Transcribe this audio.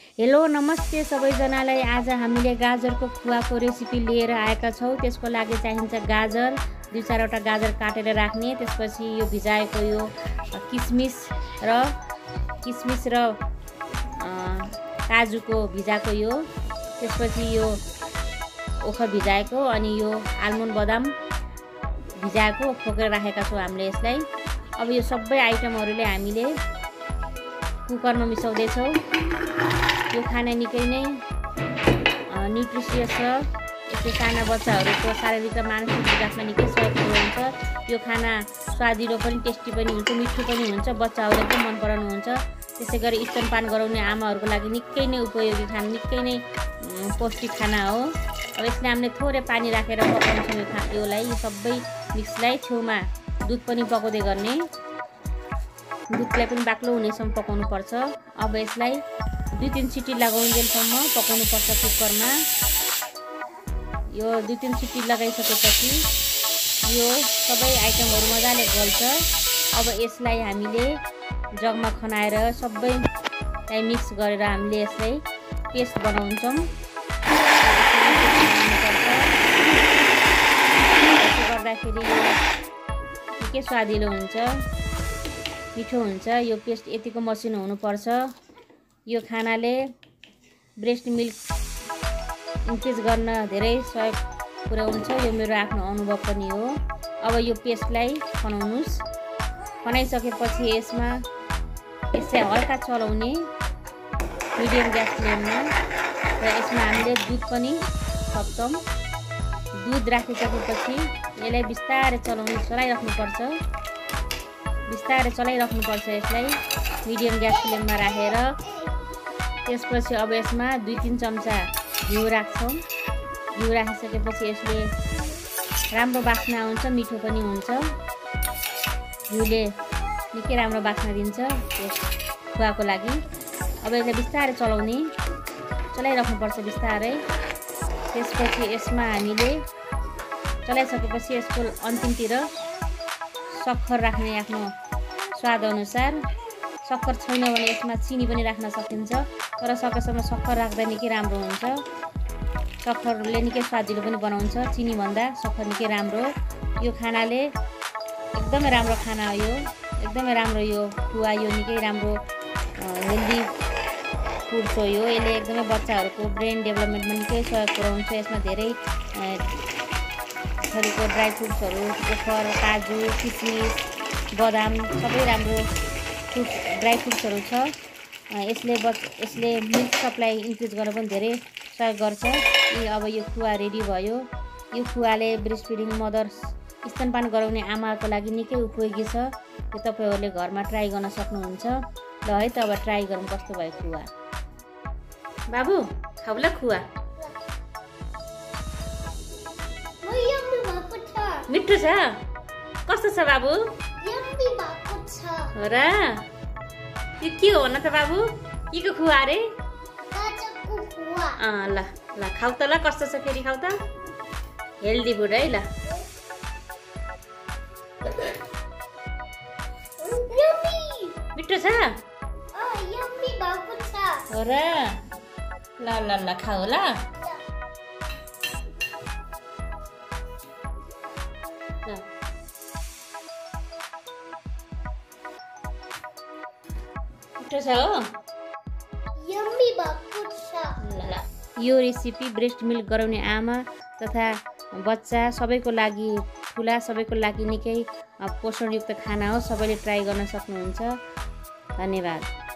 Hello नमस्ते सबैजनालाई। आज हामीले गाजरको खुवाको रेसिपी लिएर आएका छौँ। त्यसको लागि चाहिन्छ गाजर, 2-4वटा गाजर काटेर राख्ने। त्यसपछि यो भिजाएको यो किसमिस र काजुको भिजाएको यो, त्यसपछि यो ओखर भिजाएको, अनि यो आल्मोन्ड बदाम भिजाएको खोकेर राखेका छौँ हामीले यसलाई। अब यो सबै आइटमहरूले हामीले कुकरमा मिसाउँदैछौँ। यो खाना निकै नै न्युट्रिसियस छ। यसले साना बच्चाहरूको शारीरिक र मानसिक विकासमा निकै सहयोग हुन्छ। यो खाना स्वादिलो पनि, टेस्टी पनि हुन्छ, मिठो पनि हुन्छ, बच्चाहरूले पनि मन पराउनुहुन्छ। त्यसै गरी स्तनपान गराउने आमाहरूको लागि निकै नै उपयोगी खाना, निकै नै पौष्टिक खाना हो। अब यसले हामीले थोरै पानी राखेर पकाउँछौँ योलाई। यो सबै मिक्सलाई छेउमा दुध पनि पकाउँदै गर्ने, दुधलाई पनि बाक्लो हुनेसम्म पकाउनु पर्छ। अब यसलाई 2-3 सिटी लगाउन्जेलसम्म पकाउनु पर्छ कुकरमा। यो 2-3 सिटी लगाइसकेपछि यो सबै आइटमहरू मजाले गल्छ। अब यसलाई हामीले जगमा खनाएर सबैलाई मिक्स गरेर हामीले यसलाई पेस्ट बनाउँछौँ। यसो गर्दाखेरि यो निकै स्वादिलो हुन्छ, मिठो हुन्छ। यो पेस्ट यतिको मसिनो हुनुपर्छ। यो खानाले ब्रेस्ट मिल्क इन्क्रिज गर्न धेरै सहयोग पुर्याउँछ। यो मेरो आफ्नो अनुभव पनि हो। अब यो पेस्टलाई खनाउनुहोस्। खनाइसकेपछि यसलाई हल्का चलाउने मिडियम ग्यास फ्लेममा, र यसमा हामीले दुध पनि थप्छौँ। दुध राखिसकेपछि यसलाई बिस्तारै चलाइराख्नुपर्छ। यसलाई मिडियम ग्यास फ्लेममा राखेर। त्यसपछि अब यसमा 2-3 चम्चा घिउ राख्छौँ। घिउ राखिसकेपछि यसले राम्रो बास्ना आउँछ, मिठो पनि हुन्छ। घिउले निकै राम्रो बास्ना दिन्छ यस खुवाको लागि। अब यसलाई बिस्तारै चलाइराख्नुपर्छ बिस्तारै। त्यसपछि यसमा हामीले चलाइसकेपछि यसको अन्तिमतिर सक्खर राख्ने आफ्नो स्वाद अनुसार। सक्खर छैन भने यसमा चिनी पनि राख्न सकिन्छ, तर सकेसम्म सक्खर राख्दा निकै राम्रो हुन्छ। सक्खरले निकै स्वादिलो पनि बनाउँछ, चिनीभन्दा सक्खर निकै राम्रो। यो खानाले एकदमै राम्रो खाना हो। यो एकदमै राम्रो यो खुवा, यो निकै राम्रो हेल्दी फुड्स हो यो। यसले एकदमै बच्चाहरूको ब्रेन डेभलपमेन्टमा निकै सहयोग पुर्याउँछ। यसमा धेरै थरीको ड्राई फ्रुट्सहरू, ओखर, काजु, किसमिस, बदाम सबै राम्रो ड्राई फ्रुट्सहरू छ। यसले मिल्क सप्लाई इन्क्रिज गर्न पनि धेरै सहयोग गर्छ। अब यो खुवा रेडी भयो। यो खुवाले ब्रेस्ट फिडिङ मदर्स, स्तनपान गराउने आमाको लागि निकै उपयोगी छ। यो तपाईँहरूले घरमा ट्राई गर्न सक्नुहुन्छ। ल है त अब ट्राई गरौँ कस्तो भयो खुवा। बाबु खाउला खुवा। मिठो छ? कस्तो छ बाबु? हो र? यो के हो न त बाबु? के को खुवा अरे? ल खाउ त। ल कस्तो छ फेरि, खाउ त। हेल्दी फुड है। ल मिठो छ? हो र? ल खाऊ ल। मिठो छ हो? यो रेसिपी ब्रेस्ट मिल्क गराउने आमा तथा बच्चा सबैको लागि, ठुला सबैको लागि निकै पोषणयुक्त खाना हो। सबैले ट्राई गर्न सक्नुहुन्छ। धन्यवाद।